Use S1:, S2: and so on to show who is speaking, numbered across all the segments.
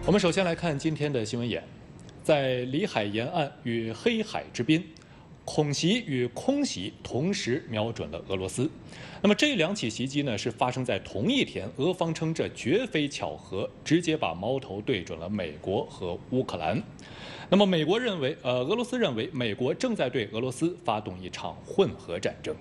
S1: 我们首先来看今天的新闻眼，在里海沿岸与黑海之滨，恐袭与空袭同时瞄准了俄罗斯。那么这两起袭击呢，是发生在同一天，俄方称这绝非巧合，直接把矛头对准了美国和乌克兰。那么俄罗斯认为美国正在对俄罗斯发动一场混合战争。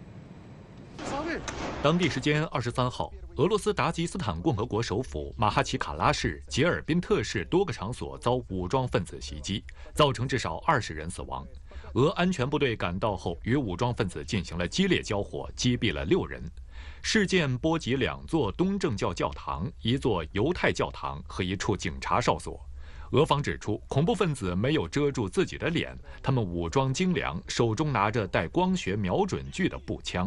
S1: 当地时间23号，俄罗斯达吉斯坦共和国首府马哈奇卡拉市、杰尔宾特市多个场所遭武装分子袭击，造成至少20人死亡。俄安全部队赶到后，与武装分子进行了激烈交火，击毙了6人。事件波及2座东正教教堂、1座犹太教堂和1处警察哨所。俄方指出，恐怖分子没有遮住自己的脸，他们武装精良，手中拿着带光学瞄准具的步枪。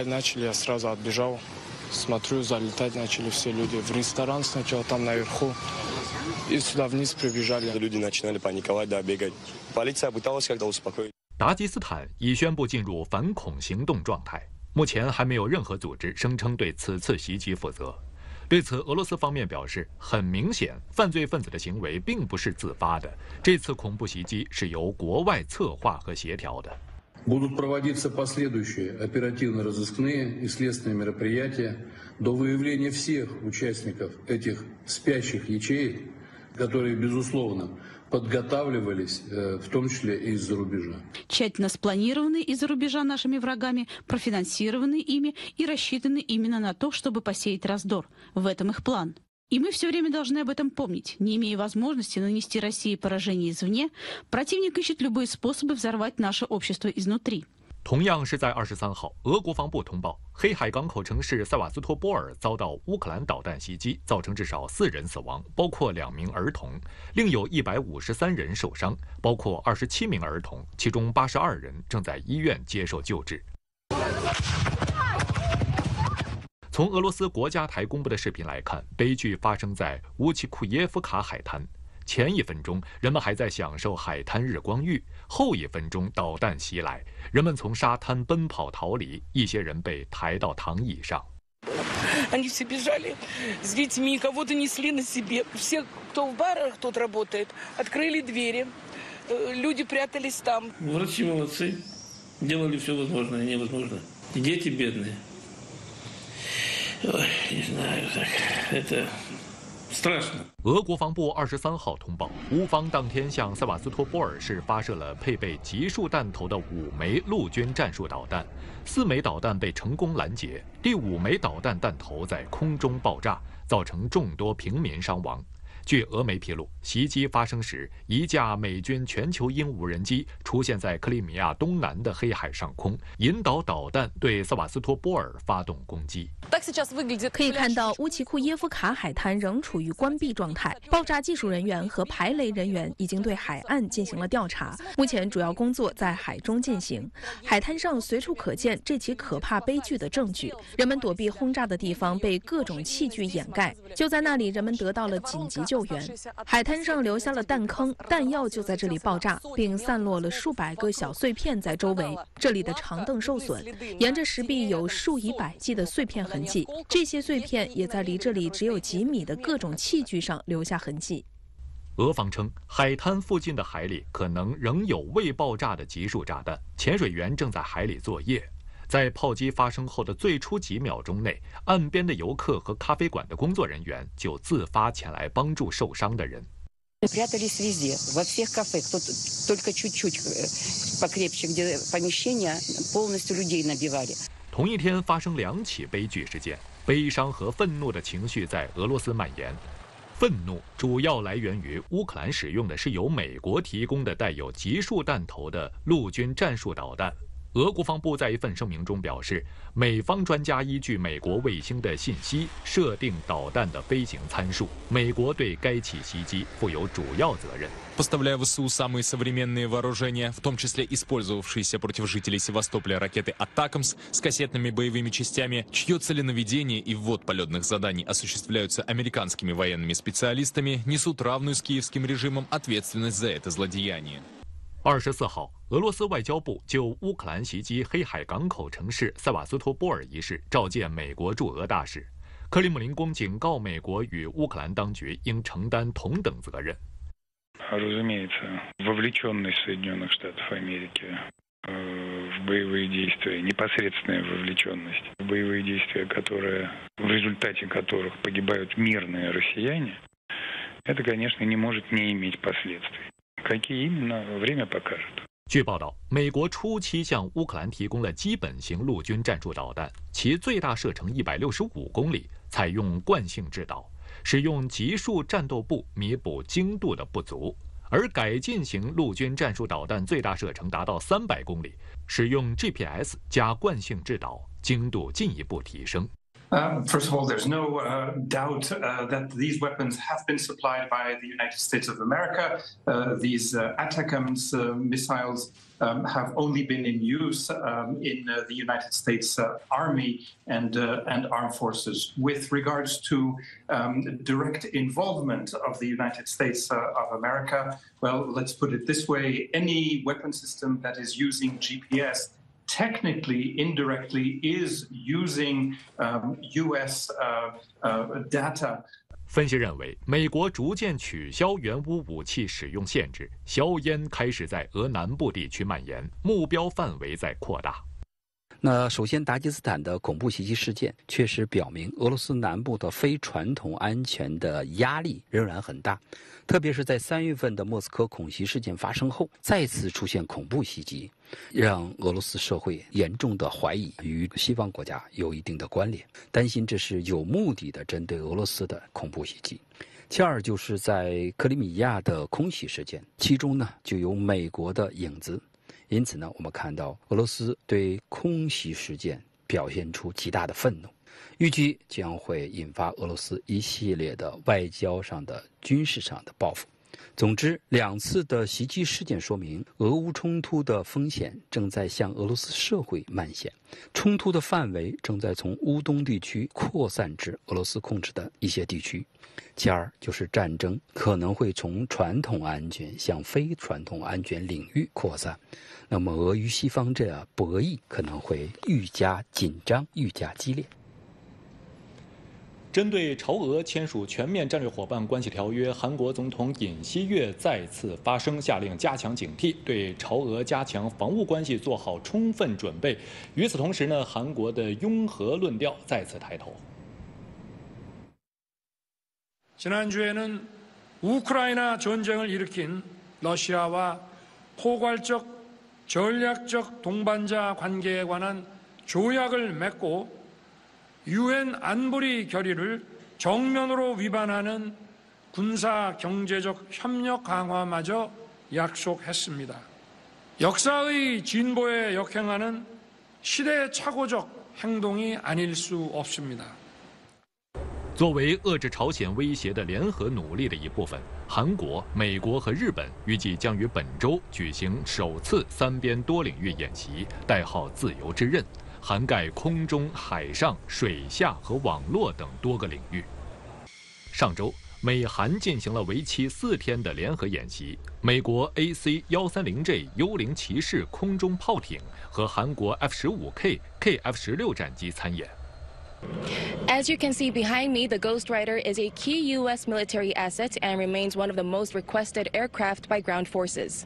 S2: Смотрю, залетать начали все люди в ресторан сначала там наверху, и сюда вниз прибежали.
S3: Люди начинали паниковать, да, бегать. Полиция пыталась как-то успокоить.
S1: 达吉斯坦已宣布进入反恐行动状态，目前还没有任何组织声称对此次袭击负责。对此，俄罗斯方面表示，很明显，犯罪分子的行为并不是自发的，这次恐怖袭击是由国外策划和协调的。
S4: Будут проводиться последующие оперативно-розыскные и следственные мероприятия до выявления всех участников этих спящих ячеек, которые, безусловно, подготавливались, в том числе и из-за рубежа.
S5: Тщательно спланированы из-за рубежа нашими врагами, профинансированы ими и рассчитаны именно на то, чтобы посеять раздор. В этом их план. И мы все время должны об этом помнить. Не имея возможности нанести России поражение извне, противник ищет любые способы взорвать наше общество изнутри.
S1: 同样是在23号，俄国防部通报，黑海港口城市塞瓦斯托波尔遭到乌克兰导弹袭击，造成至少4人死亡，包括2名儿童，另有153人受伤，包括27名儿童，其中82人正在医院接受救治。从俄罗斯国家台公布的视频来看，悲剧发生在乌奇库耶夫卡海滩。前1分钟，人们还在享受海滩日光浴；后1分钟，导弹袭来，人们从沙滩奔跑逃离，一些人被抬到躺椅上。
S6: Они все бежали с детьми, кого-то несли на себе. Все, кто в барах тут работает, открыли двери. Люди прятались там.
S7: Врачи молодцы. Делали все возможное и невозможное. Дети бедные. Ой, не знаю, так, это страшно.
S1: 俄国防部23号通报，乌方当天向塞瓦斯托波尔市发射了配备集束弹头的5枚陆军战术导弹，4枚导弹被成功拦截，第5枚导弹弹头在空中爆炸，造成众多平民伤亡。据俄媒披露，袭击发生时，一架美军全球鹰无人机出现在克里米亚东南的黑海上空，引导导弹对塞瓦斯托波尔发动攻击。
S8: 可以看到乌奇库耶夫卡海滩仍处于关闭状态，爆炸技术人员和排雷人员已经对海岸进行了调查，目前主要工作在海中进行。海滩上随处可见这起可怕悲剧的证据，人们躲避轰炸的地方被各种器具掩盖，就在那里，人们得到了紧急救援。海滩上留下了弹坑，弹药就在这里爆炸，并散落了数百个小碎片在周围。这里的长凳受损，沿着石壁有数以百计的碎片痕迹，这些碎片也在离这里只有几米的各种器具上留下痕迹。
S1: 俄方称，海滩附近的海里可能仍有未爆炸的集束炸弹，潜水员正在海里作业。在炮击发生后的最初几秒钟内，岸边的游客和咖啡馆的工作人员就自发前来帮助受伤的人。
S6: Прятались везде, во всех кафе, кто только чуть-чуть покрепче, где помещения полностью людей набивали.
S1: 同一天发生2起悲剧事件，悲伤和愤怒的情绪在俄罗斯蔓延。愤怒主要来源于乌克兰使用的是由美国提供的带有集束弹头的陆军战术导弹。俄国防部在一份声明中表示，美方专家依据美国卫星的信息设定导弹的飞行参数，美国对该起袭击负有主要责任。
S9: Поставляя ВСУ самые современные вооружения, в том числе использовавшиеся против жителей Севастополя ракеты «Атакамс» с кассетными боевыми частями, чье целенаведение и ввод полетных заданий осуществляются американскими военными специалистами, несут равную с киевским режимом ответственность за это злодеяние.
S1: 24号，俄罗斯外交部就乌克兰袭击黑海港口城市塞瓦斯托波尔一事召见美国驻俄大使。 克里姆林宫警告美国与乌克兰当局应承担同等责任。
S10: Разумеется, вовлеченность Соединенных Штатов Америки в боевые действия, непосредственная вовлеченность в боевые действия, в результате которых погибают мирные россияне, это, конечно, не может не иметь последствий. Какие именно, время покажет.
S1: 据报道，美国初期向乌克兰提供了基本型陆军战术导弹，其最大射程165公里，采用惯性制导，使用级数战斗部弥补精度的不足；而改进型陆军战术导弹最大射程达到300公里，使用 GPS 加惯性制导，精度进一步提升。
S11: First of all, there's no doubt that these weapons have been supplied by the United States of America. These ATACMS missiles have only been in use in the United States Army and armed forces. With regards to direct involvement of the United States of America, well, let's put it this way: any weapon system that is using GPS technically, indirectly, is using U.S. data.
S1: 分析认为，美国逐渐取消原乌武器使用限制，硝烟开始在俄南部地区蔓延，目标范围在扩大。
S12: 那首先，达吉斯坦的恐怖袭击事件确实表明，俄罗斯南部的非传统安全的压力仍然很大，特别是在3月份的莫斯科恐袭事件发生后，再次出现恐怖袭击，让俄罗斯社会严重的怀疑与西方国家有一定的关联，担心这是有目的的针对俄罗斯的恐怖袭击。其二就是在克里米亚的空袭事件，其中呢就有美国的影子。因此呢，我们看到俄罗斯对空袭事件表现出极大的愤怒，预计将会引发俄罗斯一系列的外交上的、军事上的报复。总之，2次的袭击事件说明，俄乌冲突的风险正在向俄罗斯社会蔓延，冲突的范围正在从乌东地区扩散至俄罗斯控制的一些地区。其二就是战争可能会从传统安全向非传统安全领域扩散，那么俄与西方这样博弈可能会愈加紧张、愈加激烈。
S1: 针对朝俄签署全面战略伙伴关系条约，韩国总统尹锡悦再次发声，下令加强警惕，对朝俄加强防务关系做好充分准备。与此同时呢，韩国的拥核论调再次抬头。
S13: 지난주에는 우크라이나 전쟁을 일으킨 러시아와 포괄적 전략적 동반자 관계에 관한 조약을 맺고 유엔 안보리 결의를 정면으로 위반하는 군사 경제적 협력 강화마저 약속했습니다. 역사의 진보에 역행하는 시대착오적 행동이 아닐 수 없습니다.
S1: 作为遏制朝鲜威胁的联合努力的一部分，韩国、美国和日本预计将于本周举行首次3边多领域演习，代号“自由之刃”，涵盖空中、海上、水下和网络等多个领域。上周，美韩进行了为期4天的联合演习，美国 AC-130J 幽灵骑士空中炮艇和韩国 F-15K、KF-16战机参演。
S14: As you can see behind me, the Ghost Rider is a key U.S. military asset and remains one of the most requested aircraft by ground forces.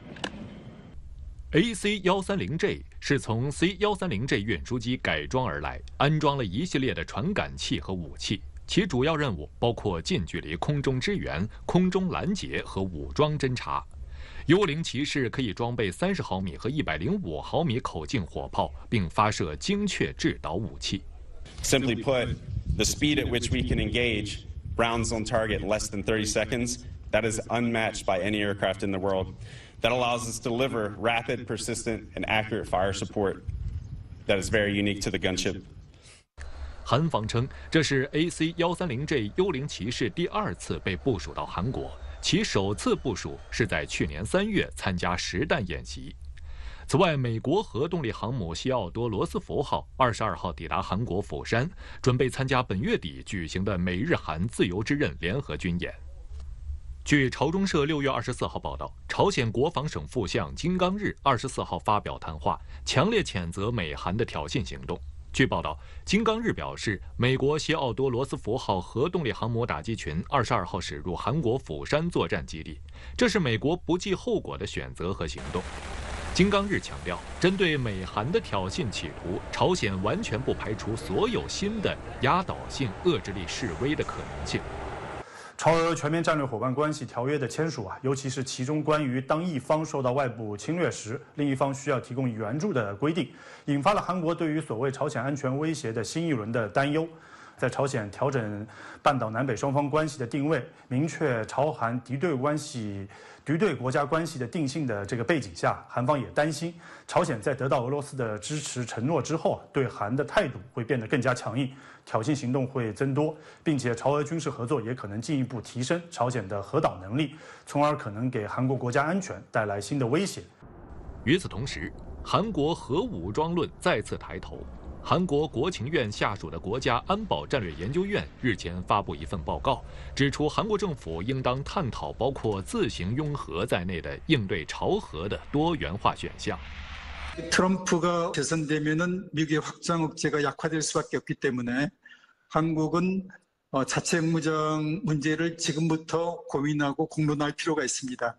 S1: AC-130J 是从 C-130J 运输机改装而来，安装了一系列的传感器和武器。其主要任务包括近距离空中支援、空中拦截和武装侦察。幽灵骑士可以装备30毫米和105毫米口径火炮，并发射精确制导武器。
S15: Simply put, the speed at which we can engage rounds on target in less than 30 seconds, that is unmatched by any aircraft in the world. That allows us to deliver rapid, persistent, and accurate fire support that is very unique to the gunship.
S1: 韩方称，这是 AC-130J 幽灵骑士第2次被部署到韩国，其首次部署是在去年3月参加实弹演习。 此外，美国核动力航母西奥多·罗斯福号22号抵达韩国釜山，准备参加本月底举行的美日韩自由之刃联合军演。据朝中社6月24号报道，朝鲜国防省副相金刚日24号发表谈话，强烈谴责美韩的挑衅行动。 据报道，金刚日表示，美国西奥多罗斯福号核动力航母打击群22号驶入韩国釜山作战基地，这是美国不计后果的选择和行动。金刚日强调，针对美韩的挑衅企图，朝鲜完全不排除所有新的压倒性遏制力示威的可能性。
S16: 朝俄全面战略伙伴关系条约的签署尤其是其中关于当一方受到外部侵略时，另一方需要提供援助的规定，引发了韩国对于所谓朝鲜安全威胁的新一轮的担忧。在朝鲜调整半岛南北双方关系的定位，明确朝韩敌对国家关系的定性的这个背景下，韩方也担心朝鲜在得到俄罗斯的支持承诺之后对韩的态度会变得更加强硬，挑衅行动会增多，并且朝俄军事合作也可能进一步提升朝鲜的核导能力，从而可能给韩国国家安全带来新的威胁。
S1: 与此同时，韩国核武装论再次抬头。韩国国情院下属的国家安保战略研究院日前发布一份报告，指出韩国政府应当探讨包括自行拥核在内的应对朝核的多元化选项。
S17: 트럼프가 개선되면은 미국의 확장 억제가 약화될 수밖에 없기 때문에 한국은 자체 핵무장 문제를 지금부터 고민하고 공론할 필요가 있습니다.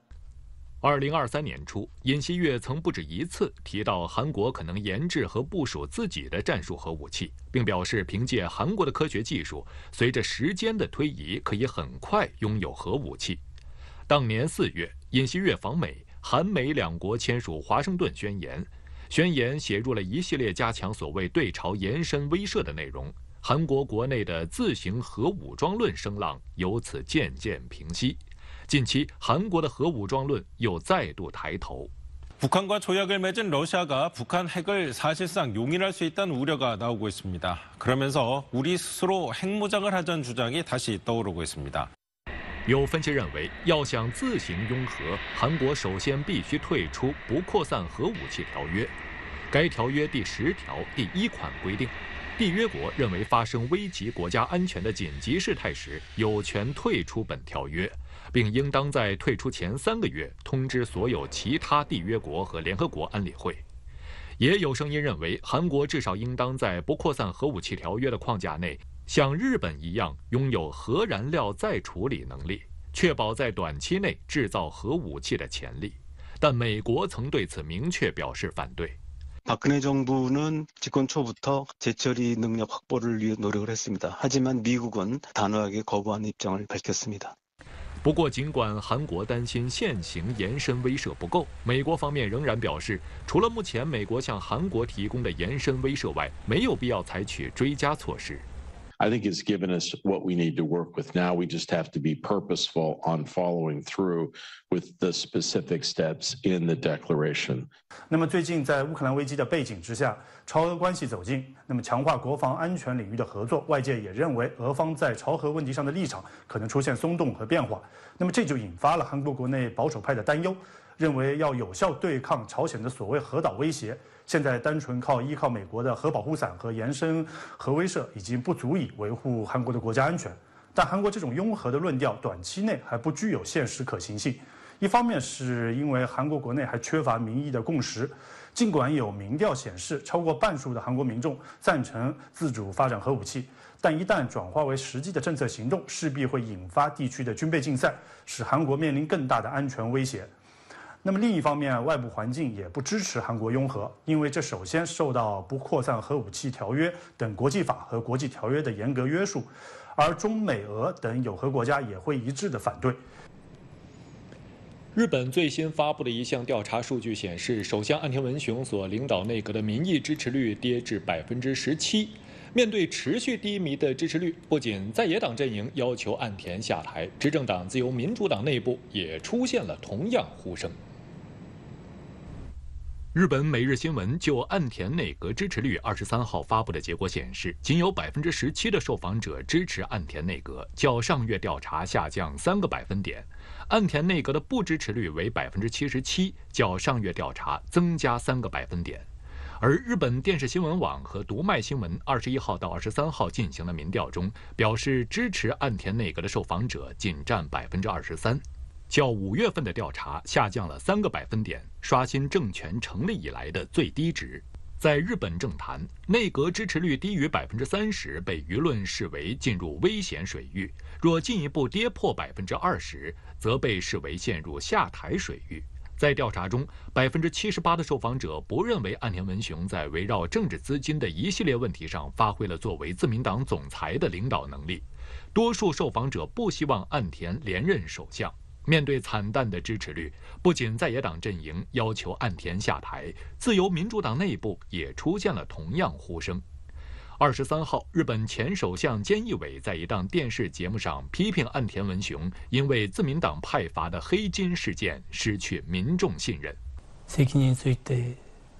S1: 2023年初，尹锡悦曾不止一次提到韩国可能研制和部署自己的战术核武器，并表示凭借韩国的科学技术，随着时间的推移，可以很快拥有核武器。当年4月，尹锡悦访美，韩美两国签署华盛顿宣言。 宣言写入了一系列加强所谓对朝延伸威慑的内容，韩国国内的自行核武装论声浪由此渐渐平息。近期，韩国的核武装论又再度抬头。
S18: 북한과 조약을 맺은 러시아가 북한 핵을 사실상 용인할 수 있다는 우려가 나오고 있습니다. 그러면서 우리 스스로 핵무장을 하자는 주장이 다시 떠오르고 있습니다.
S1: 有分析认为，要想自行拥核，韩国首先必须退出不扩散核武器条约。该条约第10条第1款规定，缔约国认为发生危及国家安全的紧急事态时，有权退出本条约，并应当在退出前3个月通知所有其他缔约国和联合国安理会。也有声音认为，韩国至少应当在不扩散核武器条约的框架内。 像日本一样拥有核燃料再处理能力，确保在短期内制造核武器的潜力。但美国曾对此明确表示反对。
S19: 박근혜 정부는 집권 초부터 재처리 능력 확보를 위해 노력을 했습니다. 하지만 미국은 단호하게 거부하는 입장을 밝혔습니다.
S1: 不过，尽管韩国担心现行延伸威慑不够，美国方面仍然表示，除了目前美国向韩国提供的延伸威慑外，没有必要采取追加措施。
S20: I think it's given us what we need to work with. Now we just have to be purposeful on following through with the specific steps in the declaration.
S16: 那么最近在乌克兰危机的背景之下，朝俄关系走近，那么强化国防安全领域的合作，外界也认为俄方在朝核问题上的立场可能出现松动和变化。那么这就引发了韩国国内保守派的担忧，认为要有效对抗朝鲜的所谓核岛威胁。 现在单纯依靠美国的核保护伞和延伸核威慑已经不足以维护韩国的国家安全，但韩国这种拥核的论调短期内还不具有现实可行性。一方面是因为韩国国内还缺乏民意的共识，尽管有民调显示超过半数的韩国民众赞成自主发展核武器，但一旦转化为实际的政策行动，势必会引发地区的军备竞赛，使韩国面临更大的安全威胁。 那么另一方面，外部环境也不支持韩国拥核，因为这首先受到不扩散核武器条约等国际法和国际条约的严格约束，而中美俄等有核国家也会一致的反对。
S1: 日本最新发布的一项调查数据显示，首相岸田文雄所领导内阁的民意支持率跌至17%。面对持续低迷的支持率，不仅在野党阵营要求岸田下台，执政党自由民主党内部也出现了同样呼声。 日本每日新闻就岸田内阁支持率23号发布的结果显示，仅有17%的受访者支持岸田内阁，较上月调查下降3个百分点。岸田内阁的不支持率为77%，较上月调查增加3个百分点。而日本电视新闻网和读卖新闻21号到23号进行的民调中，表示支持岸田内阁的受访者仅占23%。 较5月份的调查下降了3个百分点，刷新政权成立以来的最低值。 在日本政坛，内阁支持率低于30%被舆论视为进入危险水域；若进一步跌破20%，则被视为陷入下台水域。在调查中，78%的受访者不认为岸田文雄在围绕政治资金的一系列问题上发挥了作为自民党总裁的领导能力。多数受访者不希望岸田连任首相。面对惨淡的支持率，不仅在野党阵营要求岸田下台，自由民主党内部也出现了同样呼声。23号，日本前首相菅义伟在一档电视节目上批评岸田文雄因为自民党派阀的黑金事件失去民众信任。
S21: 責任について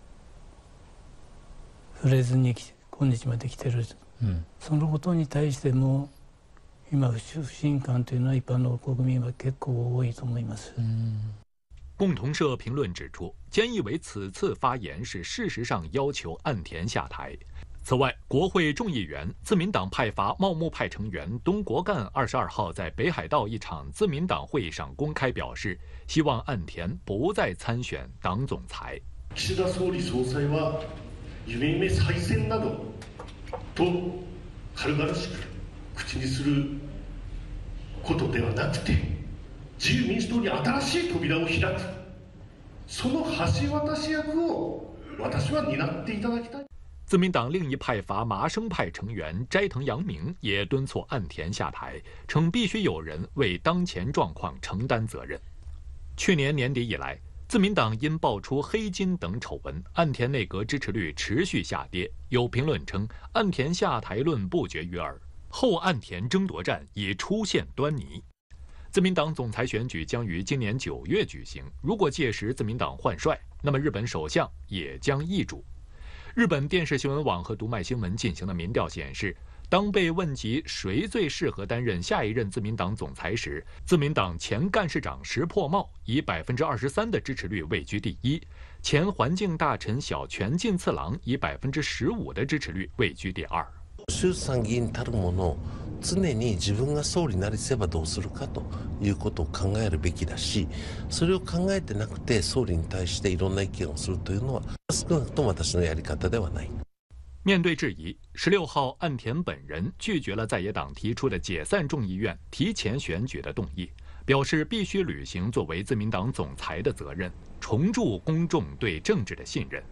S21: 触れずに今日まで来てる。そのことに対しても。今不信感というのは一般の国民は結構多いと思います。
S1: 共同社评论指出，菅义伟此次发言是事实上要求岸田下台。此外，国会众议员、自民党派阀茂木派成員东国干22号在北海道一场自民党会议上公开表示，希望岸田不再参选党总裁。
S22: 岸田総理総裁は夢再選などと軽々しく口にすることではなくて、自由民主党に新しい扉を開く、その橋渡し役を私は担っていただきたい。
S1: 自民党另一派阀麻生派成员斋藤洋明也敦促岸田下台，称必须有人为当前状况承担责任。去年年底以来，自民党因爆出黑金等丑闻，岸田内阁支持率持续下跌。有评论称，岸田下台论不绝于耳。后岸田争夺战已出现端倪。自民党总裁选举将于今年9月举行，如果届时自民党换帅，那么日本首相也将易主。日本电视新闻网和读卖新闻进行的民调显示，当被问及谁最适合担任下一任自民党总裁时，自民党前干事長石破茂以23%的支持率位居第一，前环境大臣小泉进次郎以15%的支持率位居第二。
S23: 衆参議院たるもの、常に自分が総理になりせばどうするかということを考えるべきだし、それを考えてなくて総理に対していろんな意見をするというのは少なくとも私のやり方ではない。
S1: 面对质疑，16号岸田本人拒绝了在野党提出的解散众议院、提前选举的动议，表示必须履行作为自民党总裁的责任，重铸公众对政治的信任。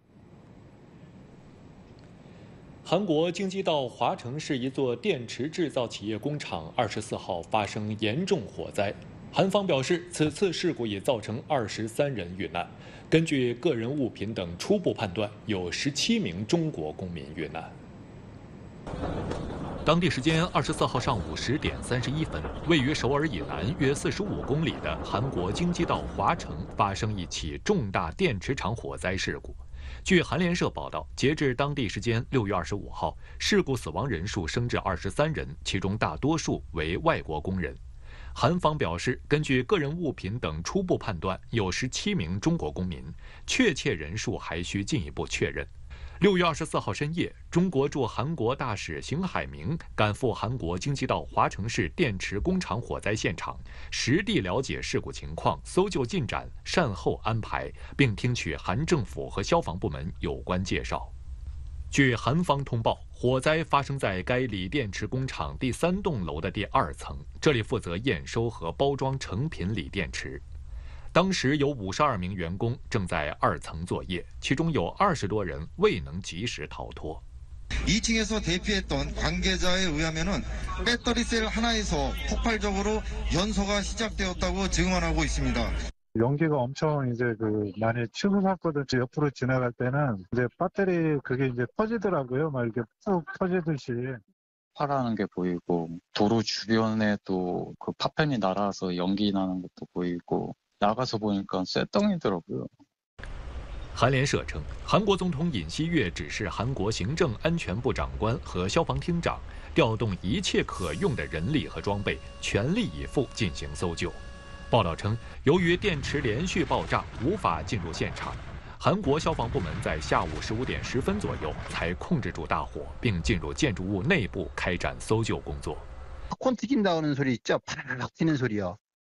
S1: 韩国京畿道华城市一座电池制造企业工厂24号发生严重火灾，韩方表示，此次事故已造成23人遇难。根据个人物品等初步判断，有17名中国公民遇难。当地时间24号上午10点31分，位于首尔以南约45公里的韩国京畿道华城发生一起重大电池厂火灾事故。据韩联社报道，截至当地时间6月25号，事故死亡人数升至23人，其中大多数为外国工人。韩方表示，根据个人物品等初步判断，有17名中国公民，确切人数还需进一步确认。6月24号深夜，中国驻韩国大使邢海明赶赴韩国京畿道华城市电池工厂火灾现场，实地了解事故情况、搜救进展、善后安排，并听取韩政府和消防部门有关介绍。据韩方通报，火灾发生在该锂电池工厂第3栋楼的第2层，这里负责验收和包装成品锂电池。当时有52名员工正在2层作业，其中有20多人未能及时逃脱。
S24: 2층에서 대피했던 관계자에 의하면은 배터리셀 하나에서 폭발적으로 연소가 시작되었다고 증언하고 있습니다.
S25: 연기가 엄청 이제 많이 치솟았거든. 옆으로 지나갈 때는 이제 배터리 그게 이제 터지더라고요. 막 이렇게 푹 터지듯이.
S26: 파라는 게 보이고 도로 주변에 또 그 파편이 날아서 연기 나는 것도 보이고 나가서 보니까 쇠덩이더라고요.
S1: 韩联社称，韩国总统尹锡悦指示韩国行政安全部长官和消防厅长调动一切可用的人力和装备，全力以赴进行搜救。报道称，由于电池连续爆炸，无法进入现场，韩国消防部门在下午15点10分左右才控制住大火，并进入建筑物内部开展搜救工作。
S27: 콘 튀긴다는 소리 있죠? 파라락 튀는 소리요.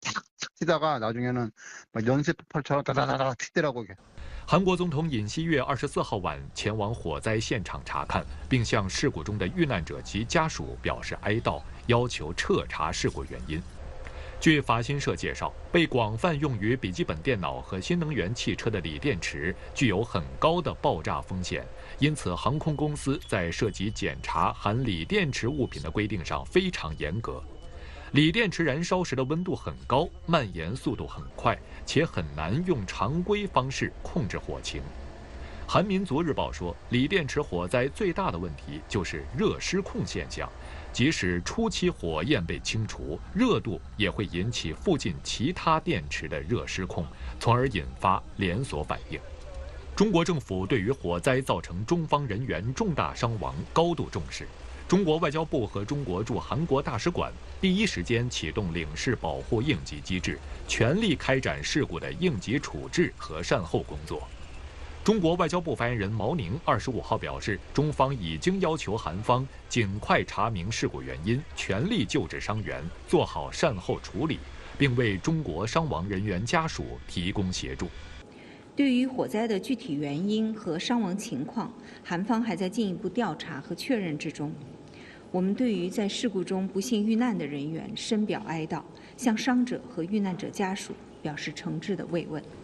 S2: 탁탁 나중에는 막 연쇄 폭발처럼 다다다다 튀더라고요.
S1: 韩国总统尹锡悦24号晚前往火灾现场查看，并向事故中的遇难者及家属表示哀悼，要求彻查事故原因。据法新社介绍，被广泛用于笔记本电脑和新能源汽车的锂电池具有很高的爆炸风险，因此航空公司在涉及检查含锂电池物品的规定上非常严格。锂电池燃烧时的温度很高，蔓延速度很快，且很难用常规方式控制火情。韩民族日报说，锂电池火灾最大的问题就是热失控现象，即使初期火焰被清除，热度也会引起附近其他电池的热失控，从而引发连锁反应。中国政府对于火灾造成中方人员重大伤亡高度重视。中国外交部和中国驻韩国大使馆第一时间启动领事保护应急机制，全力开展事故的应急处置和善后工作。中国外交部发言人毛宁25号表示，中方已经要求韩方尽快查明事故原因，全力救治伤员，做好善后处理，并为中国伤亡人员家属提供协助。
S3: 对于火灾的具体原因和伤亡情况，韩方还在进一步调查和确认之中。我们对于在事故中不幸遇难的人员深表哀悼，向伤者和遇难者家属表示诚挚的慰问。